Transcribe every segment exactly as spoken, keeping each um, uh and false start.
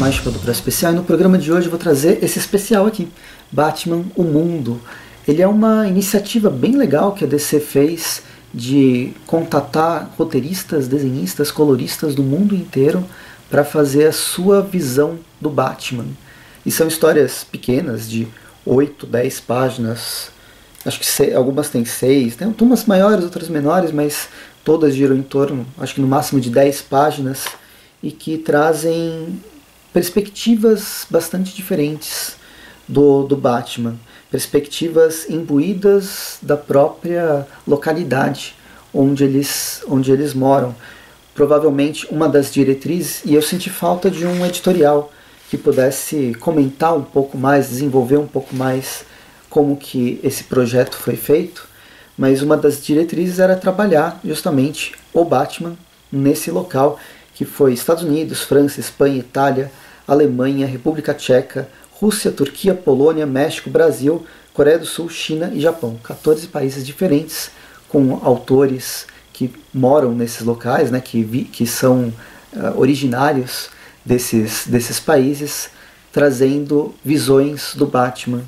Mágica do Press Especial, e no programa de hoje eu vou trazer esse especial aqui, Batman, o Mundo. Ele é uma iniciativa bem legal que a D C fez de contatar roteiristas, desenhistas, coloristas do mundo inteiro para fazer a sua visão do Batman. E são histórias pequenas, de oito, dez páginas, acho que seis, algumas têm seis, tem umas maiores, outras menores, mas todas giram em torno, acho que no máximo de dez páginas, e que trazem perspectivas bastante diferentes do, do Batman, perspectivas imbuídas da própria localidade onde eles, onde eles moram. Provavelmente uma das diretrizes, e eu senti falta de um editorial que pudesse comentar um pouco mais, desenvolver um pouco mais como que esse projeto foi feito, mas uma das diretrizes era trabalhar justamente o Batman nesse local, que foi Estados Unidos, França, Espanha, Itália, Alemanha, República Tcheca, Rússia, Turquia, Polônia, México, Brasil, Coreia do Sul, China e Japão. quatorze países diferentes, com autores que moram nesses locais, né, que, vi, que são uh, originários desses, desses países, trazendo visões do Batman.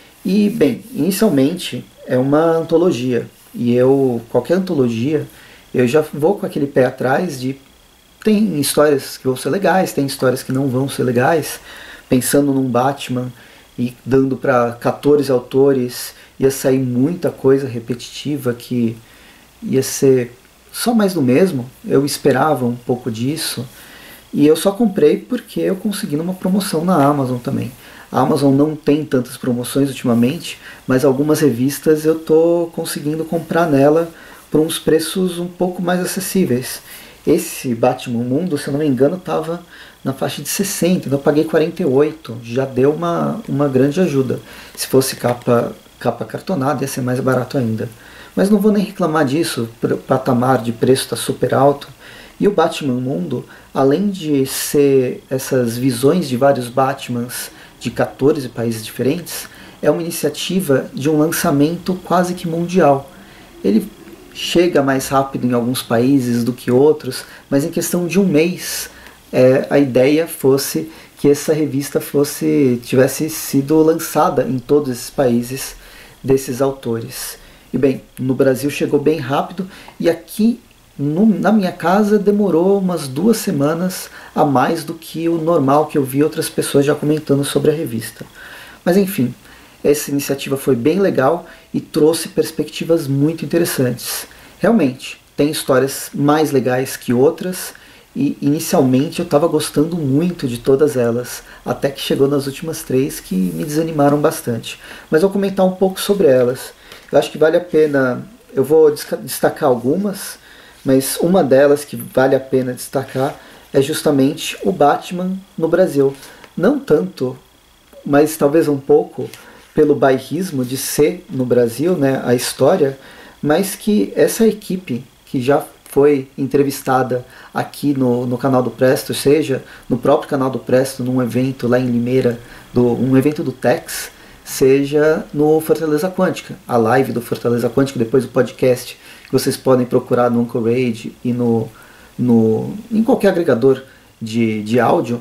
E, bem, inicialmente é uma antologia, e eu, qualquer antologia, eu já vou com aquele pé atrás de tem histórias que vão ser legais, tem histórias que não vão ser legais, pensando num Batman e dando para quatorze autores, ia sair muita coisa repetitiva que ia ser só mais do mesmo. Eu esperava um pouco disso, e eu só comprei porque eu consegui numa promoção na Amazon também. A Amazon não tem tantas promoções ultimamente, mas algumas revistas eu estou conseguindo comprar nela por uns preços um pouco mais acessíveis. Esse Batman Mundo, se eu não me engano, estava na faixa de sessenta, então eu paguei quarenta e oito, já deu uma, uma grande ajuda. Se fosse capa, capa cartonada, ia ser mais barato ainda. Mas não vou nem reclamar disso, o patamar de preço está super alto. E o Batman Mundo, além de ser essas visões de vários Batmans de quatorze países diferentes, é uma iniciativa de um lançamento quase que mundial. Ele chega mais rápido em alguns países do que outros, mas em questão de um mês, é, a ideia fosse que essa revista fosse tivesse sido lançada em todos esses países desses autores. E bem, no Brasil chegou bem rápido, e aqui no, na minha casa demorou umas duas semanas a mais do que o normal, que eu vi outras pessoas já comentando sobre a revista. Mas enfim, essa iniciativa foi bem legal e trouxe perspectivas muito interessantes. Realmente, tem histórias mais legais que outras, e inicialmente eu estava gostando muito de todas elas, até que chegou nas últimas três que me desanimaram bastante. Mas eu vou comentar um pouco sobre elas. Eu acho que vale a pena, eu vou destacar algumas, mas uma delas que vale a pena destacar é justamente o Batman no Brasil. Não tanto, mas talvez um pouco pelo bairrismo de ser no Brasil, né, a história, mas que essa equipe que já foi entrevistada aqui no, no canal do Presto, seja no próprio canal do Presto, num evento lá em Limeira, do, um evento do Tex, seja no Fortaleza Quântica, a live do Fortaleza Quântica, depois o podcast, que vocês podem procurar no Anchorage e no, no, em qualquer agregador de, de áudio.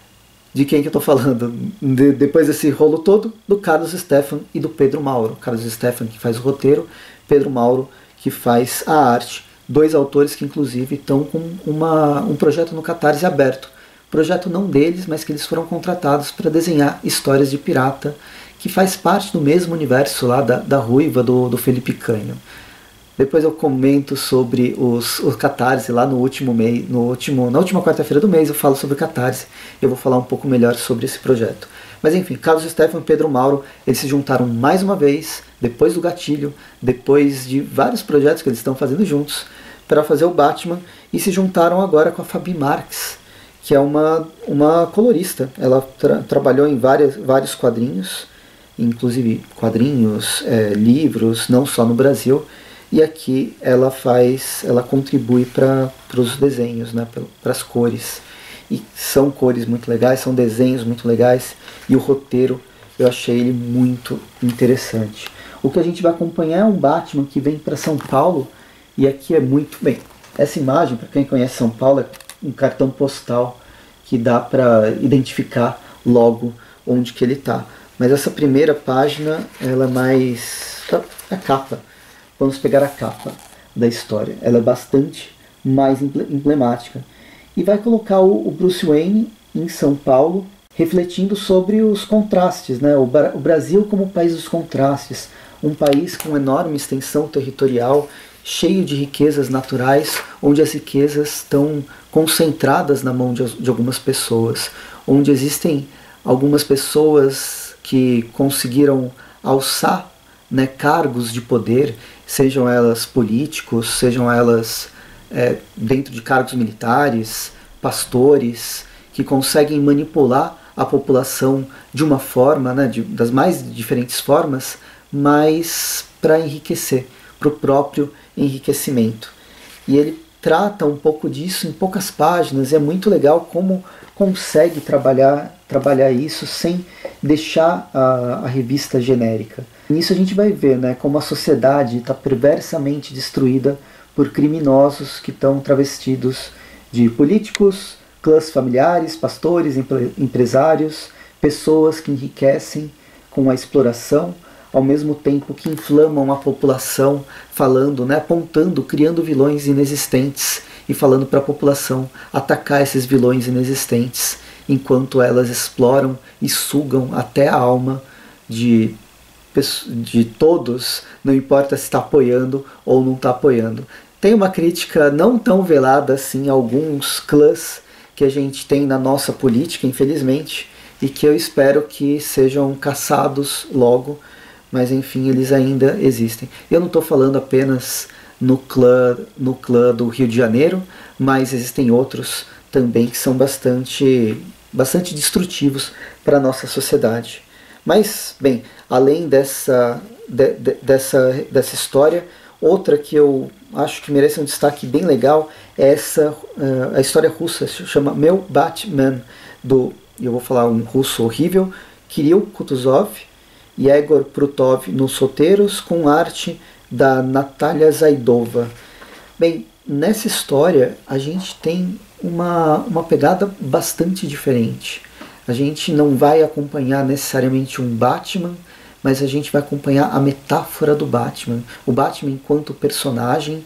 De quem que eu estou falando? De, depois desse rolo todo, do Carlos Stefan e do Pedro Mauro. Carlos Stefan que faz o roteiro, Pedro Mauro que faz a arte. Dois autores que inclusive estão com uma, um projeto no Catarse aberto. Projeto não deles, mas que eles foram contratados para desenhar histórias de pirata, que faz parte do mesmo universo lá da, da Ruiva, do, do Felipe Canho. Depois eu comento sobre os, os Catarse lá no último mês, no último, na última quarta-feira do mês eu falo sobre o Catarse. Eu vou falar um pouco melhor sobre esse projeto. Mas enfim, Carlos Stefan e Pedro Mauro, eles se juntaram mais uma vez, depois do Gatilho, depois de vários projetos que eles estão fazendo juntos, para fazer o Batman, e se juntaram agora com a Fabi Marques, que é uma, uma colorista. Ela tra trabalhou em várias, vários quadrinhos, inclusive quadrinhos, é, livros, não só no Brasil, e aqui ela faz, ela contribui para os desenhos, né, para as cores. E são cores muito legais, são desenhos muito legais, e o roteiro eu achei ele muito interessante. O que a gente vai acompanhar é um Batman que vem para São Paulo, e aqui é muito bem. Essa imagem, para quem conhece São Paulo, é um cartão postal que dá para identificar logo onde que ele está. Mas essa primeira página, ela é mais... a capa. Vamos pegar a capa da história. Ela é bastante mais emblemática. E vai colocar o Bruce Wayne em São Paulo, refletindo sobre os contrastes, né? O Brasil como o país dos contrastes. Um país com enorme extensão territorial, cheio de riquezas naturais, onde as riquezas estão concentradas na mão de, de algumas pessoas, onde existem algumas pessoas que conseguiram alçar, né, cargos de poder, sejam elas políticos, sejam elas é, dentro de cargos militares, pastores, que conseguem manipular a população de uma forma, né, de, das mais diferentes formas, mas para enriquecer, para o próprio enriquecimento. E ele trata um pouco disso em poucas páginas, e é muito legal como consegue trabalhar, trabalhar isso sem deixar a, a revista genérica. Nisso a gente vai ver, né, como a sociedade está perversamente destruída por criminosos que estão travestidos de políticos, clãs familiares, pastores, empre, empresários, pessoas que enriquecem com a exploração, ao mesmo tempo que inflamam a população, falando, né, apontando, criando vilões inexistentes e falando para a população atacar esses vilões inexistentes, enquanto elas exploram e sugam até a alma de, de todos, não importa se está apoiando ou não está apoiando. Tem uma crítica não tão velada assim a alguns clãs que a gente tem na nossa política, infelizmente, e que eu espero que sejam caçados logo, mas enfim, eles ainda existem. Eu não estou falando apenas no clã, no clã do Rio de Janeiro, mas existem outros também que são bastante, bastante destrutivos para a nossa sociedade. Mas, bem, além dessa, de, de, dessa, dessa história, outra que eu acho que merece um destaque bem legal é essa, uh, a história russa, se chama Meu Batman, do, eu vou falar um russo horrível, Kirill Kutuzov e Egor Prutov nos roteiros, com arte da Natalia Zaidova. Bem, nessa história a gente tem uma, uma pegada bastante diferente. A gente não vai acompanhar necessariamente um Batman, mas a gente vai acompanhar a metáfora do Batman. O Batman enquanto personagem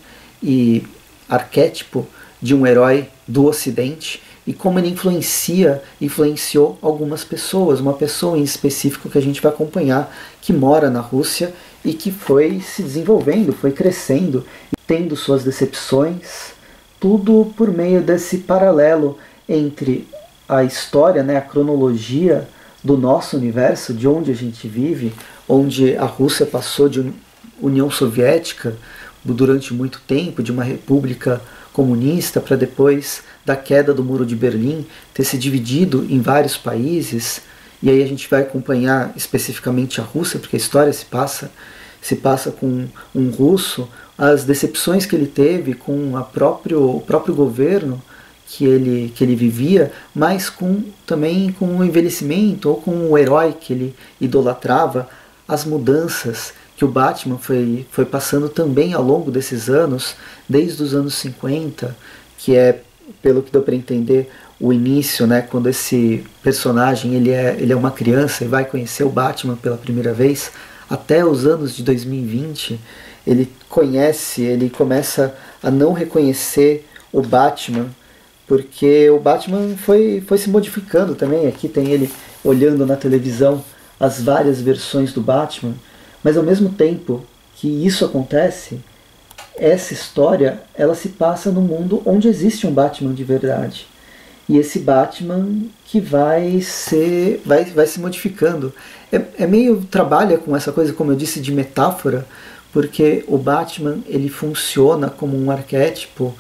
e arquétipo de um herói do Ocidente, e como ele influencia, influenciou algumas pessoas, uma pessoa em específico que a gente vai acompanhar, que mora na Rússia e que foi se desenvolvendo, foi crescendo, tendo suas decepções, tudo por meio desse paralelo entre a história, né, a cronologia do nosso universo, de onde a gente vive, onde a Rússia passou de União Soviética durante muito tempo, de uma república comunista, para depois da queda do Muro de Berlim ter se dividido em vários países. E aí a gente vai acompanhar especificamente a Rússia, porque a história se passa, se passa com um russo, as decepções que ele teve com a próprio, o próprio governo que ele, que ele vivia, mas com, também com o envelhecimento ou com o herói que ele idolatrava, as mudanças que o Batman foi, foi passando também ao longo desses anos, desde os anos cinquenta, que é, pelo que deu para entender, o início, né, quando esse personagem ele é, ele é uma criança e vai conhecer o Batman pela primeira vez, até os anos de dois mil e vinte, ele conhece, ele começa a não reconhecer o Batman, porque o Batman foi, foi se modificando também. Aqui tem ele olhando na televisão as várias versões do Batman, mas ao mesmo tempo que isso acontece, essa história ela se passa no mundo onde existe um Batman de verdade. E esse Batman que vai ser, vai, vai se modificando. É, é meio, trabalha com essa coisa, como eu disse, de metáfora, porque o Batman ele funciona como um arquétipo,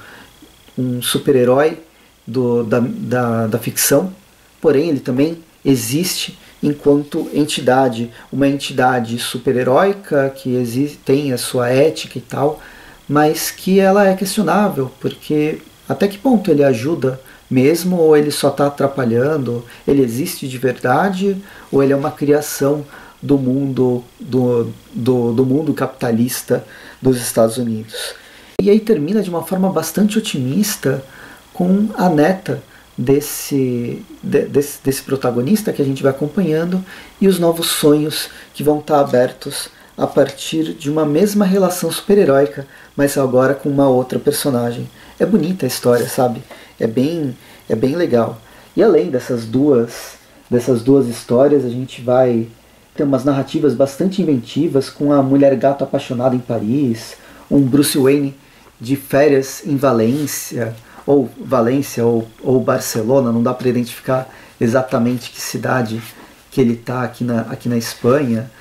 um super-herói do, da, da, da ficção, porém ele também existe enquanto entidade, uma entidade super-heróica que existe, tem a sua ética e tal, mas que ela é questionável, porque até que ponto ele ajuda mesmo, ou ele só está atrapalhando, ele existe de verdade, ou ele é uma criação do mundo, do, do, do mundo capitalista dos Estados Unidos. E aí termina de uma forma bastante otimista com a neta desse, de, desse, desse protagonista que a gente vai acompanhando e os novos sonhos que vão estar abertos a partir de uma mesma relação super-heróica, mas agora com uma outra personagem. É bonita a história, sabe? É bem, é bem legal. E além dessas duas, dessas duas histórias, a gente vai ter umas narrativas bastante inventivas, com a mulher gato apaixonada em Paris, um Bruce Wayne de férias em Valência, ou Valência, ou, ou Barcelona, não dá para identificar exatamente que cidade que ele está aqui na, aqui na Espanha.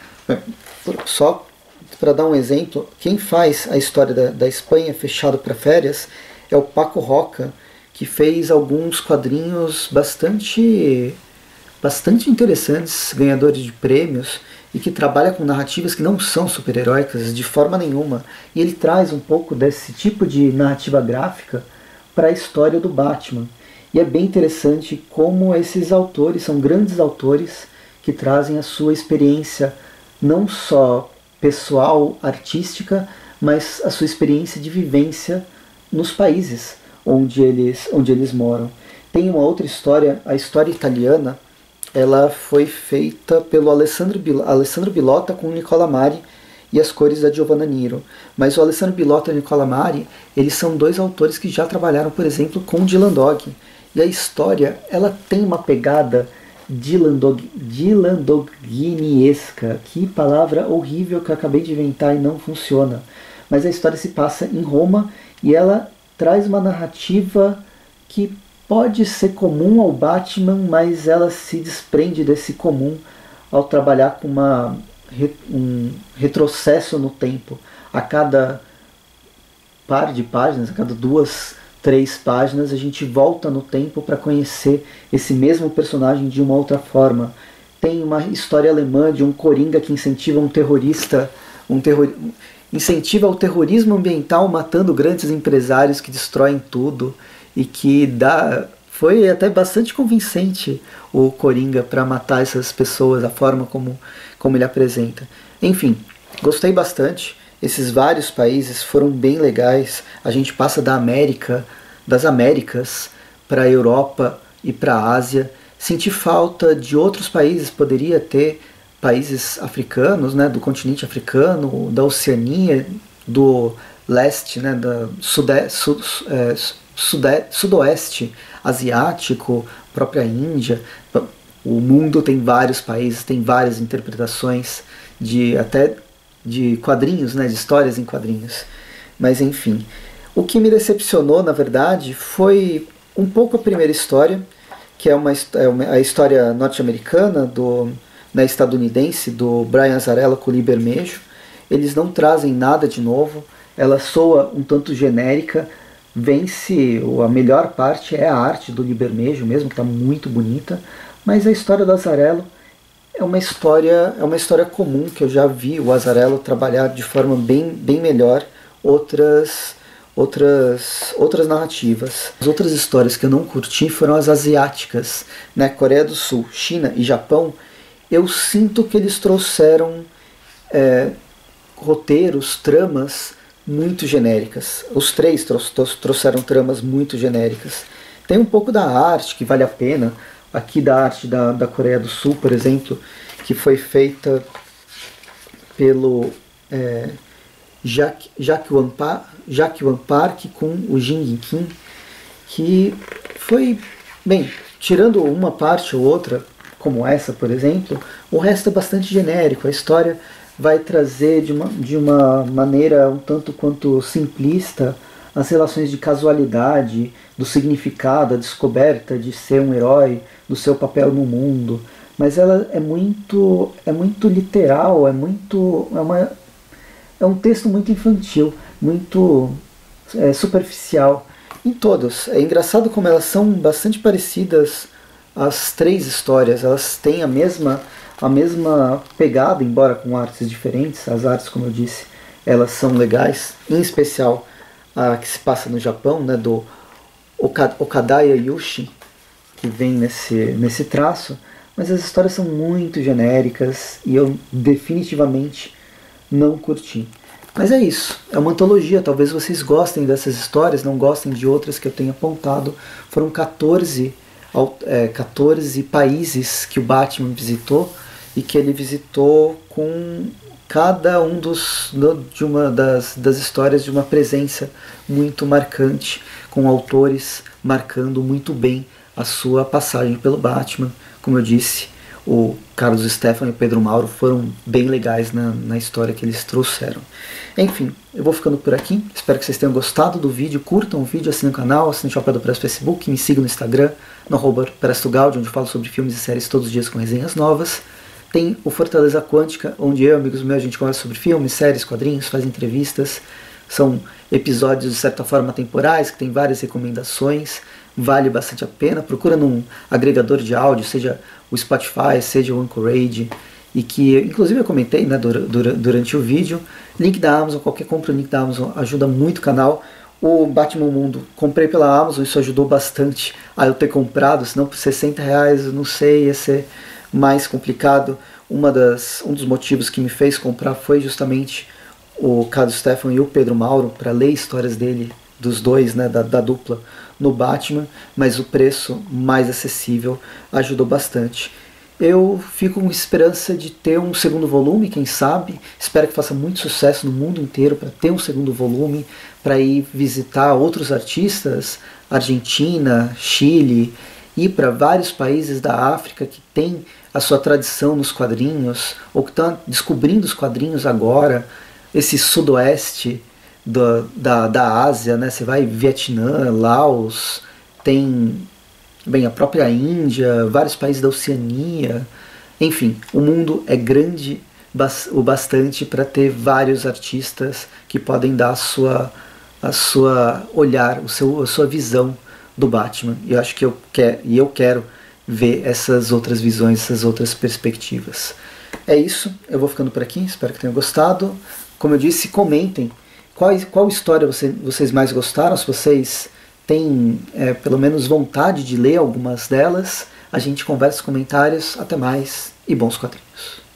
Só para dar um exemplo, quem faz a história da, da Espanha fechado para férias é o Paco Roca, que fez alguns quadrinhos bastante, bastante interessantes, ganhadores de prêmios, e que trabalha com narrativas que não são super-heróicas de forma nenhuma. E ele traz um pouco desse tipo de narrativa gráfica para a história do Batman. E é bem interessante como esses autores são grandes autores que trazem a sua experiência não só pessoal, artística, mas a sua experiência de vivência nos países onde eles, onde eles moram. Tem uma outra história, a história italiana, ela foi feita pelo Alessandro, Bil- Alessandro Billotta com o Nicola Mari e as cores da Giovanna Niro. Mas o Alessandro Billotta e o Nicola Mari, eles são dois autores que já trabalharam, por exemplo, com Dylan Dog. E a história, ela tem uma pegada Dylan Dog, Dylan Doginiesca. Que palavra horrível que eu acabei de inventar e não funciona. Mas a história se passa em Roma e ela traz uma narrativa que pode ser comum ao Batman, mas ela se desprende desse comum ao trabalhar com uma, um retrocesso no tempo. A cada par de páginas, a cada duas, três páginas, a gente volta no tempo para conhecer esse mesmo personagem de uma outra forma. Tem uma história alemã de um coringa que incentiva um terrorista, um terror, incentiva o terrorismo ambiental matando grandes empresários que destroem tudo, e que dá, foi até bastante convincente o Coringa para matar essas pessoas, a forma como, como ele apresenta. Enfim, gostei bastante. Esses vários países foram bem legais. A gente passa da América, das Américas, para a Europa e para a Ásia. Senti falta de outros países, poderia ter países africanos, né, do continente africano, da Oceania, do leste, né, da sude, sud, é, sude, sudoeste asiático, própria Índia. O mundo tem vários países, tem várias interpretações de até de quadrinhos, né, de histórias em quadrinhos. Mas enfim, o que me decepcionou, na verdade, foi um pouco a primeira história, que é, uma, é uma, a história norte-americana, do, né, estadunidense, do Brian Azzarello com o Lee Bermejo. Eles não trazem nada de novo, ela soa um tanto genérica, vence, a melhor parte é a arte do Lee Bermejo mesmo, que está muito bonita, mas a história do Azzarello é uma história, é uma história comum, que eu já vi o Azzarello trabalhar de forma bem, bem melhor outras, outras, outras narrativas. As outras histórias que eu não curti foram as asiáticas, né? Coreia do Sul, China e Japão. Eu sinto que eles trouxeram é, roteiros, tramas muito genéricas. Os três trouxeram tramas muito genéricas. Tem um pouco da arte que vale a pena. Aqui da arte da, da Coreia do Sul, por exemplo, que foi feita pelo é, Jack, Jack, Wan pa, Jack Wan Park com o Jin Kim, que foi, bem, tirando uma parte ou outra, como essa, por exemplo, o resto é bastante genérico. A história vai trazer de uma, de uma maneira um tanto quanto simplista as relações de casualidade, do significado, a descoberta de ser um herói, do seu papel no mundo, mas ela é muito, é muito literal, é muito, é, uma, é um texto muito infantil, muito é, superficial. Em todos, é engraçado como elas são bastante parecidas, as três histórias, elas têm a mesma, a mesma pegada, embora com artes diferentes. As artes, como eu disse, elas são legais, em especial a que se passa no Japão, né, do Okadaya Yushi, que vem nesse, nesse traço, mas as histórias são muito genéricas e eu definitivamente não curti. Mas é isso, é uma antologia, talvez vocês gostem dessas histórias, não gostem de outras que eu tenho apontado. Foram quatorze é, quatorze países que o Batman visitou, e que ele visitou com cada um dos, de uma das, das histórias de uma presença muito marcante, com autores marcando muito bem a sua passagem pelo Batman. Como eu disse, o Carlos Stefano e o Pedro Mauro foram bem legais na, na história que eles trouxeram. Enfim, eu vou ficando por aqui. Espero que vocês tenham gostado do vídeo. Curtam o vídeo, assinem o canal, assinem o Chapéu do Presto no Facebook, me sigam no Instagram, no arroba PrestoGaudi, onde eu falo sobre filmes e séries todos os dias com resenhas novas. Tem o Fortaleza Quântica, onde eu e amigos meus a gente conversa sobre filmes, séries, quadrinhos, faz entrevistas. São episódios de certa forma temporais, que tem várias recomendações. Vale bastante a pena. Procura num agregador de áudio, seja o Spotify, seja o Anchorage, e que inclusive eu comentei, né, durante o vídeo. Link da Amazon, qualquer compra, link da Amazon ajuda muito o canal. O Batman Mundo comprei pela Amazon, isso ajudou bastante a eu ter comprado, senão por sessenta reais, eu não sei, ia ser mais complicado. Uma das, um dos motivos que me fez comprar foi justamente o Carlos Stefano e o Pedro Mauro, para ler histórias dele, dos dois, né, da, da dupla, no Batman, mas o preço mais acessível ajudou bastante. Eu fico com esperança de ter um segundo volume, quem sabe. Espero que faça muito sucesso no mundo inteiro para ter um segundo volume, para ir visitar outros artistas, Argentina, Chile, e para vários países da África que têm a sua tradição nos quadrinhos, ou que estão descobrindo os quadrinhos agora, esse sudoeste da, da, da Ásia, né? Você vai Vietnã, Laos, tem bem, a própria Índia, vários países da Oceania, enfim, o mundo é grande o bastante para ter vários artistas que podem dar a sua, a sua olhar, o seu, a sua visão do Batman. E eu acho que eu quero, e eu quero ver essas outras visões, essas outras perspectivas. É isso, eu vou ficando por aqui, espero que tenham gostado. Como eu disse, comentem qual, qual história você, vocês mais gostaram, se vocês têm é, pelo menos vontade de ler algumas delas. A gente conversa nos comentários. Até mais e bons quadrinhos.